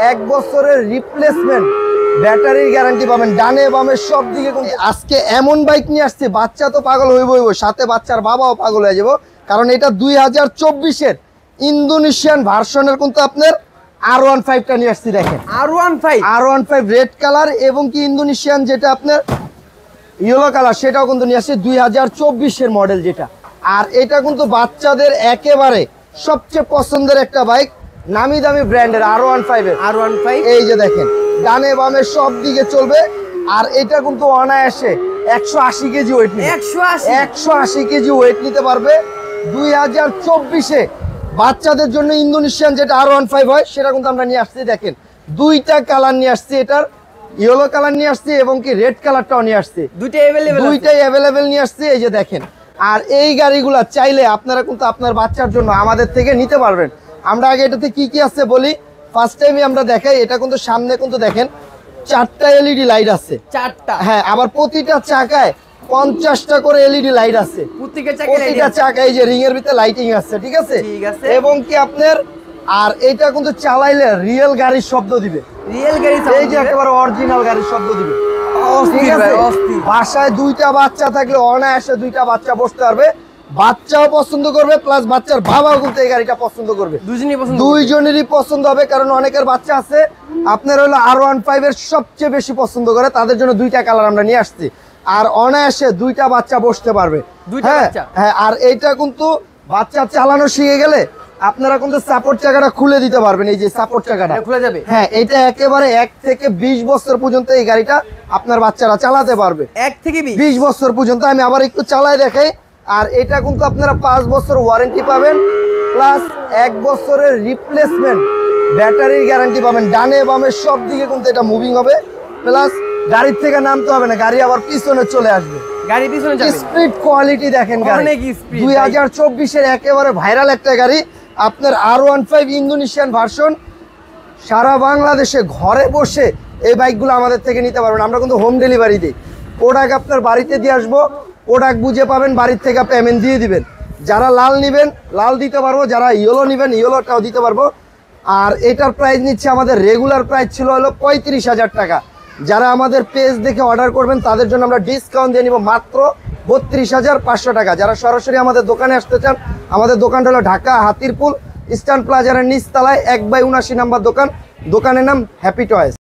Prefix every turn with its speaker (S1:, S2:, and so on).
S1: 1 বছরের রিপ্লেসমেন্ট ব্যাটারির গ্যারান্টি পাবেন, ডানে বামে সব দিকে। আজকে এমন বাইক নিয়ে আসছে, বাচ্চা তো পাগল হইব, সাথে বাচ্চার বাবাও পাগল হয়ে যাবো, কারণ এটা 2024-এর ইন্দোনেশিয়ান ভার্সনের কিন্তু আপনার R15টা নিয়ে আসছি। দেখেন R15 রেড কালার এবং কি ইন্দোনেশিয়ান যেটা আপনার ইয়েলো কালার, সেটাও কিন্তু নিয়ে আসছে 2024-এর মডেল যেটা। আর এটা কিন্তু বাচ্চাদের একেবারে সবচেয়ে পছন্দের একটা বাইক, নামি দামি ব্র্যান্ডের R15 এই যে দেখেন ডানে বামে সব দিকে চলবে। আর এটা কিন্তু অনায়াসে 180 কেজি ওয়েট, 180 কেজি ওয়েট নিতে পারবে। 2024-এ বাচ্চাদের জন্য ইন্দোনেশিয়ান যেটা R15 হয় সেটা কিন্তু আমরা নিয়ে আসছি। দেখেন দুইটা কালার নিয়ে আসছি, এটার ইয়েলো কালার নিয়ে আসছি এবং কি রেড কালারটাও নিয়ে আসছি, দুইটাই অ্যাভেলেবেল নিয়ে আসছি। এই যে দেখেন, আর এই গাড়িগুলা চাইলে আপনারা কিন্তু আপনার বাচ্চার জন্য আমাদের থেকে নিতে পারবেন। আমরা আগে এটাতে কি কি আছে বলি, ফার্স্ট টাইমে আমরা দেখাই। এটা কিন্তু সামনে কিন্তু দেখেন 4টা এলইডি লাইট আছে, 4টা, হ্যাঁ, আবার প্রতিটা চাকায় 50টা করে এলইডি লাইট আছে, প্রতিটা চাকায় এই যে রিং এর ভিতরে লাইটিং আছে, ঠিক আছে। এবং কি আপনার আর এটা কিন্তু চালাইলে রিয়েল গাড়ির শব্দ দিবে, এই যে একেবারে অরিজিনাল গাড়ির শব্দ দিবে। বাসায় দুইটা বাচ্চা থাকলে অনায়াসে দুইটা বাচ্চা বসতে পারবে, বাচ্চাও পছন্দ করবে প্লাস বাচ্চার বাবাও কিন্তু এই গাড়িটা পছন্দ করবে, দুইজনেরই পছন্দ হবে। কারণ অনেকের বাচ্চা আছে আপনার হলো R15 এর সবচেয়ে বেশি পছন্দ করে, তাদের জন্য দুইটা কালার আমরা নিয়ে আসছি। আর অনায়াসে দুইটা বাচ্চা বসতে পারবে, হ্যাঁ। আর এইটা কিন্তু বাচ্চা চালানো শিখে গেলে আপনারা কিন্তু সাপোর্ট চাকাটা খুলে দিতে পারবেন, এই যে সাপোর্ট চাকাটা খুলে যাবে, হ্যাঁ। এটা একেবারে 1 থেকে 20 বছর পর্যন্ত এই গাড়িটা আপনার বাচ্চারা চালাতে পারবে, 1 থেকে 20 বছর পর্যন্ত। আমি আবার একটু চালাই দেখাই। আর এটা কিন্তু আপনারা 5 বছর ওয়ারেন্টি পাবেন, প্লাস 1 বছরের রিপ্লেসমেন্ট ব্যাটারির গ্যারান্টি পাবেন, ডানে বামে সব দিকে কিন্তু এটা মুভিং হবে, প্লাস গাড়ির থেকে নামতে হবে না, গাড়ি আবার পিছনে চলে আসবে, গাড়ি পিছনে যাবে। স্পিড কোয়ালিটি দেখেন, গাড়ি 2024-এর একেবারে ভাইরাল একটা গাড়ি আপনার R15 ইন্দোনেশিয়ান ভার্সন। সারা বাংলাদেশে ঘরে বসে এই বাইকগুলো আমাদের থেকে নিতে পারবেন। আমরা কিন্তু হোম ডেলিভারি দিই, প্রোডাক্ট আপনার বাড়িতে দিয়ে আসবো, প্রোডাক্ট বুঝে পাবেন, বাড়ির থেকে পেমেন্ট দিয়ে দিবেন। যারা লাল নেবেন লাল দিতে পারবো, যারা ইয়েলো নেবেন ইয়েলোটাও দিতে পারবো। আর এটার প্রাইস নিচ্ছে, আমাদের রেগুলার প্রাইস ছিল হলো 35,000 টাকা। যারা আমাদের পেজ দেখে অর্ডার করবেন তাদের জন্য আমরা ডিসকাউন্ট দিয়ে নিব মাত্র 32,500 টাকা। যারা সরাসরি আমাদের দোকানে আসতে চান, আমাদের দোকানটা হলো ঢাকা হাতিরপুল ইস্টার্ন প্লাজার নিচতলায় 1/79 নাম্বার দোকান, দোকানের নাম হ্যাপি টয়েস।